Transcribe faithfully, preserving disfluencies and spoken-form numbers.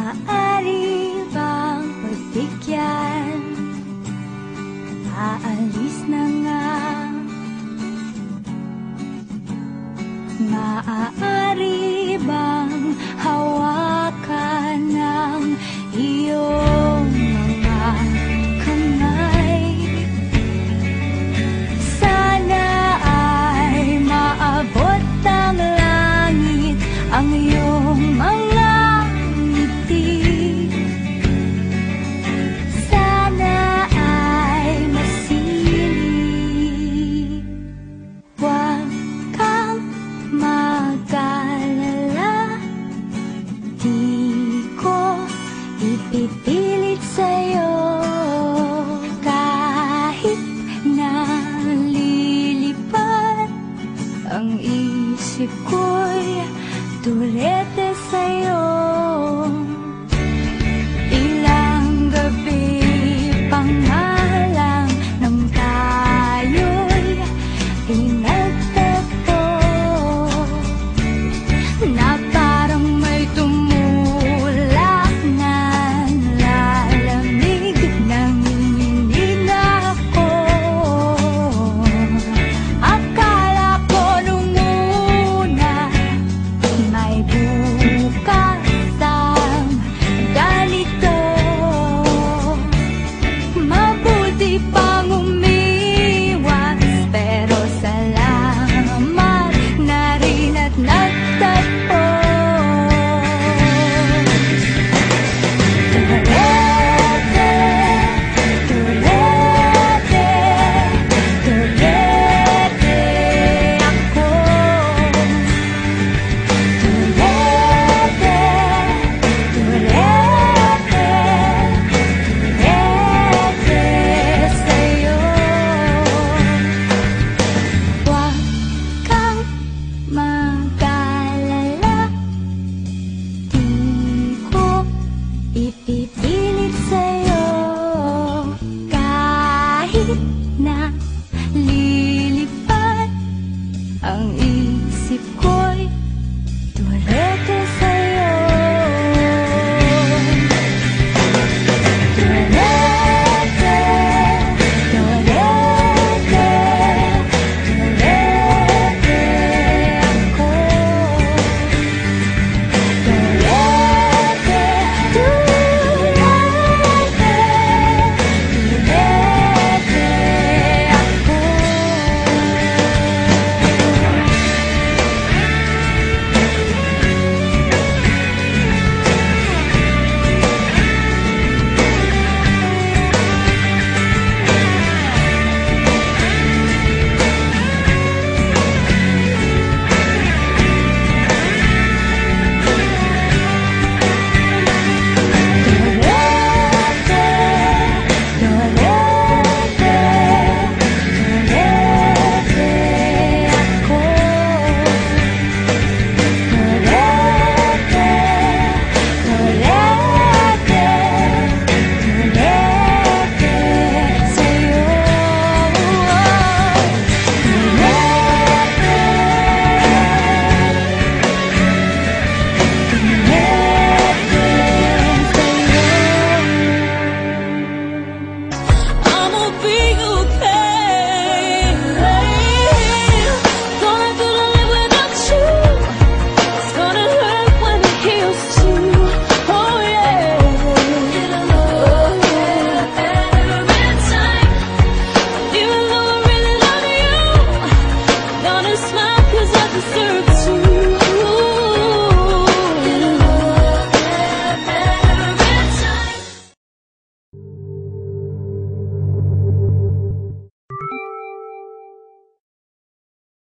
Maaari bang pagbigyan? Aalis na nga. Maaari bang hawakan ng iyong mga kamay? Sana ay maabot ng langit ang iyong mga ngiti. Sana ay masili. Huwag kang mag-alala, di ko ipipilit sa'yo. Kahit na lilipad ang isip ko'y turete sa'yo. Ilang gabi pa nga lang nang tayo'y pinagtagpo, na parang may tumulak na lalamig nang nininig ako. Akala ko nung una may bukas ang ganito. Mabuti pang umiwas, pero salamat na rin at nagtagpo. Turete, turete, turete ako. Turete, turete, turete sa'yo. Huwag kang mag-alala, di ko ipipilit sa'yo. Kahit na lilipad ang isip ko'y turete sa'yo. Turete, turete, turete ako. Turete, turete, turete ako. Smile 'cause I deserve